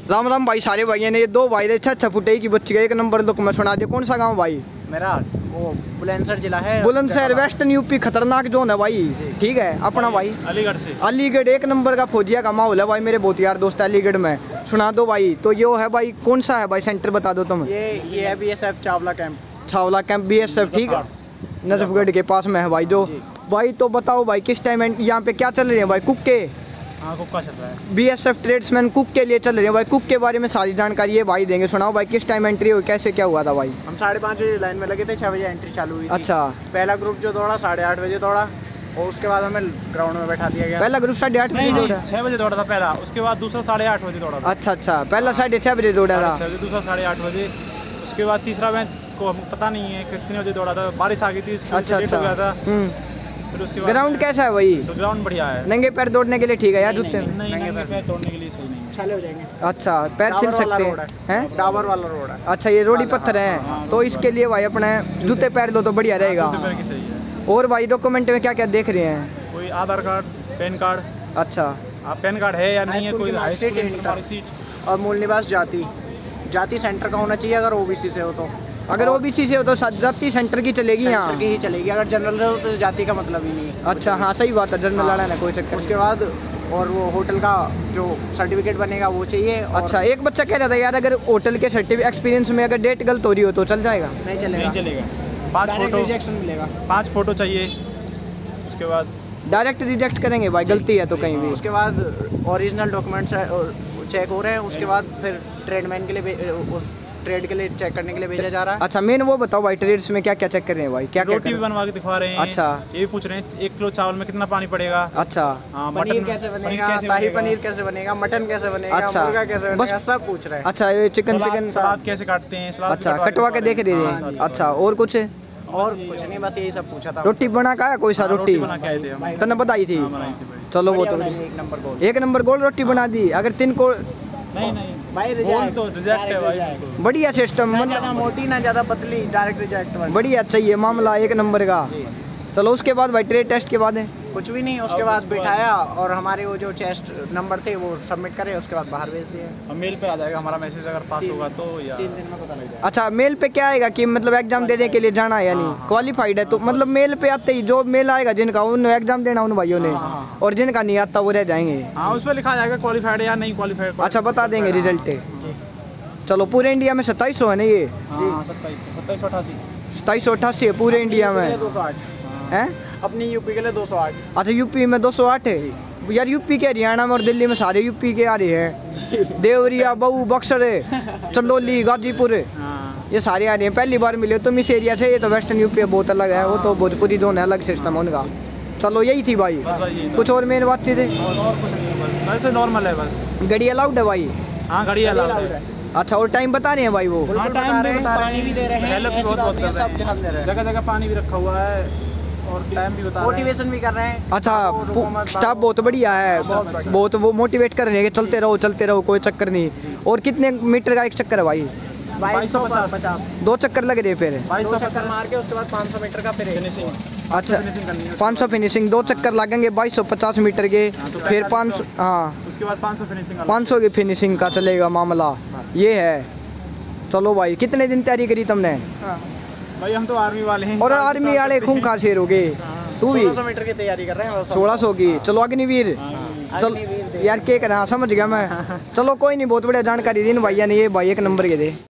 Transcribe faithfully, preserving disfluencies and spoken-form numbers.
राम राम भाई सारे भाइयों ने। ये दो भाई रहे छह फुटे की बच्ची का एक नंबर लुक में सुना दे। कौन सा गांव भाई? मेरा वो बुलंदशहर जिला है। बुलंदशहर वेस्टर्न यूपी खतरनाक जोन है भाई। ठीक है अपना भाई अलीगढ़ से। अलीगढ़ एक नंबर का फौजिया का माहौल है भाई। मेरे बहुत यार दोस्त है अलीगढ़ में। सुना दो भाई। तो ये है भाई कौन सा है भाई सेंटर बता दो तुम। ये ये है B S F Chawla camp. Chawla camp B S F ठीक है नजफगढ़ के पास में है भाई जो। भाई तो बताओ भाई किस टाइम यहाँ पे क्या चल रहे हैं भाई? कुक के हाँ कुक का चल रहा है। B S F tradesman cook के लिए चल रहे हैं भाई। कुक के बारे में सारी जानकारी ये भाई देंगे। सुनाओ भाई किस टाइम एंट्री हुई, कैसे क्या हुआ था भाई? हम साढ़े पाँच बजे लाइन में लगे थे, छः बजे एंट्री चालू हुई थी। अच्छा। पहला ग्रुप जो दौड़ा साढ़े आठ बजे दौड़ा और उसके बाद हमें ग्राउंड में बैठा दिया गया। पहला ग्रुप साढ़े आठ बजे दौड़ा? छः बजे दौड़ा था पहला, उसके बाद दूसरा साढ़े आठ बजे दौड़ा था। अच्छा अच्छा पहला साढ़े छः बजे दौड़ा था, दूसरा साढ़े आठ बजे। उसके बाद तीसरा मैच को हमको पता नहीं है कितने बजे दौड़ा था, बारिश आ गई थी इसकी अच्छा लेट हो गया था। हम्म। फिर उसके बाद ग्राउंड कैसा है भाई? तो ग्राउंड बढ़िया है। नंगे पैर दौड़ने के लिए ठीक है यार जूते? नहीं नंगे पैर दौड़ने के लिए सही नहीं है। छाले हो जाएंगे। अच्छा पैर छिल सकते हैं हैं? डाबर वाला रोड है। अच्छा ये रोडी पत्थर है तो इसके लिए भाई अपने जूते पैर लो तो बढ़िया रहेगा। जूते पैर की सही है। और भाई डॉक्यूमेंट में क्या क्या देख रहे हैं? कोई आधार कार्ड, पैन कार्ड। अच्छा आप पैन कार्ड है या नहीं है? कोई हाई स्कूल की मार्कशीट और मूल निवास जाति जाति सेंटर का होना चाहिए। अगर ओबीसी से हो तो, अगर ओबीसी से हो तो जाति सेंटर की चलेगी यहाँ की ही चलेगी। अगर जनरल हो तो जाति का मतलब ही नहीं है। अच्छा हाँ सही बात है जनरल लड़ा ना कोई चक्कर। उसके बाद और वो होटल का जो सर्टिफिकेट बनेगा वो चाहिए। अच्छा एक बच्चा कह रहा था यार अगर होटल के सर्टिफिकेट एक्सपीरियंस में अगर डेट गलत हो रही हो तो चल जाएगा? नहीं चलेगा। नहीं चलेगा। पाँच फोटो रिजेक्शन मिलेगा। पाँच फोटो चाहिए। उसके बाद डायरेक्ट रिजेक्ट करेंगे भाई गलती है तो कहीं भी। उसके बाद ओरिजिनल डॉक्यूमेंट्स चेक हो रहे हैं। उसके बाद फिर ट्रेडमैन के लिए उस ट्रेड के लिए चेक करने के लिए भेजा जा रहा है। अच्छा मेन वो बताओ भाई ट्रेड्स में क्या क्या चेक कर रहे हैं भाई? क्या क्या रोटी भी बनवा के दिखवा रहे हैं। अच्छा ये भी पूछ रहे हैं एक किलो चावल में कितना पानी पड़ेगा। अच्छा हाँ पनीर कैसे बनेगा, शाही पनीर कैसे बनेगा, मटन कैसे बनेगा, अच्छा, मुर्गा कैसे बनेगा, सब पूछ रहे हैं। अच्छा ये चिकन चिकन सलाद कैसे काटते हैं? सलाद अच्छा कटवा के देख रहे हैं। अच्छा और कुछ? और कुछ नहीं बस यही सब पूछा था। रोटी बना का है कोई सा रोटी बना के आए थे हम। तने बताई थी? चलो वो तो एक नंबर गोल एक नंबर गोल रोटी बना दी। अगर तीन को नहीं नहीं भाई गोल तो रिजेक्ट है भाई। बढ़िया सिस्टम ना मतलब ज्यादा मोटी ना ज्यादा पतली, डायरेक्ट रिजेक्ट। बढ़िया चाहिए मामला एक नंबर का। चलो उसके बाद भाई ट्रेड टेस्ट के बाद है कुछ भी नहीं। उसके बाद बिठाया और हमारे वो जो चेस्ट नंबर थे वो सबमिट करे। उसके बाद बाहर भेज दिए। अब मेल पे आ जाएगा हमारा मैसेज अगर पास होगा तो या तीन दिन में पता लग जाएगा। अच्छा मेल पे क्या आएगा कि मतलब एग्जाम देने के लिए जाना है यानी क्वालिफाइड है तो मतलब मेल पे आते ही जो मेल आएगा जिनका उन एग्जाम देना उन भाइयों ने और जिनका नहीं आता वो रह जाएंगे। हाँ उस पर लिखा जाएगा क्वालिफाइड या नहीं क्वालिफाइड। अच्छा बता देंगे रिजल्ट। चलो पूरे इंडिया में सत्ताईस सौ है ना ये? जी सत्ताईस सत्ताईस सौ अठासी सत्ताईस सौ अट्ठासी है पूरे इंडिया में दो सौ आठ है। अपनी यूपी के लिए दो सौ आठ। अच्छा यूपी में दो सौ आठ है यार। यूपी के हरियाणा में और दिल्ली में सारे यूपी के आ रहे हैं। देवरिया बहू बक्सर चंदौली गाजीपुर ये सारे आ रहे हैं। पहली बार मिले तुम इस एरिया से। ये तो वेस्टर्न यूपी बहुत अलग है, वो तो भोजपुरी जोन है अलग सिस्टम उनका। चलो यही थी भाई, कुछ और मेन बात थी? और कुछ नहीं बस वैसे नॉर्मल है बस। गाड़ी अलाउड है भाई? हाँ गाड़ी अलाउड है। अच्छा और टाइम बता रहे हैं भाई? वो हाँ टाइम भी बता रहे हैं, पानी भी दे रहे हैं, हेल्प भी बहुत बहुत कर सब ध्यान दे रहे रहे हैं। हैं। जगह जगह पानी भी रखा हुआ है और टाइम भी बता रहे हैं। मोटिवेशन भी कर रहे हैं। अच्छा स्टाफ बहुत बढ़िया है, बहुत वो मोटिवेट कर रहे हैं कि चलते रहो चलते रहो कोई चक्कर नहीं। और कितने मीटर का एक चक्कर है भाई? बाईस सौ पचास। दो चक्कर लग रहे हैं फिर? बाईस सौ चक्कर मार के उसके बाद पाँच सौ मीटर का फिर फिनिशिंग। अच्छा पाँच सौ फिनिशिंग दो चक्कर लगेंगे बाईस सौ पचास मीटर के। फिर पाँच सौ हाँ उसके बाद पाँच सौ फिनिशिंग पाँच सौ की फिनिशिंग का चलेगा मामला ये है। चलो भाई कितने दिन तैयारी करी तुमने? भाई हम तो आर्मी वाले हैं और आर्मी वाले खून खा शेर हो गए। तू भी सोलह सौ मीटर की तैयारी कर रहे हैं। सोलह सौ की? चलो अग्निवीर चल यार क्या करा समझ गया मैं। चलो कोई नहीं बहुत बढ़िया जानकारी दी भैया ने ये भाई एक नंबर के दे।